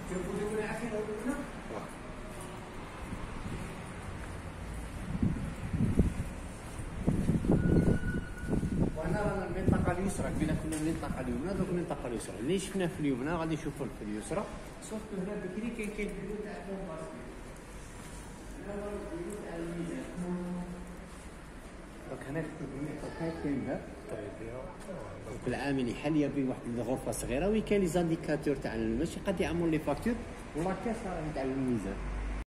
شوفوا دول عارفين هنا. وهنا رانا المنطقة اليسرى، قبيله كنا المنطقة اليمنى دوك المنطقة اليسرى، اللي شفنا في اليمنى غادي نشوفوا في اليسرى، صوف هنا بكري كاين البيوت تاع البلاصة. هنا هو البيوت تاع الميزان. دونك هنا كاين باب. دونك العامل يحل يبي واحد الغرفة صغيرة وين كاين لي زانديكاتور تاع الماشي قد يعمروا لي فاكتور ولا كاس تاع الميزان.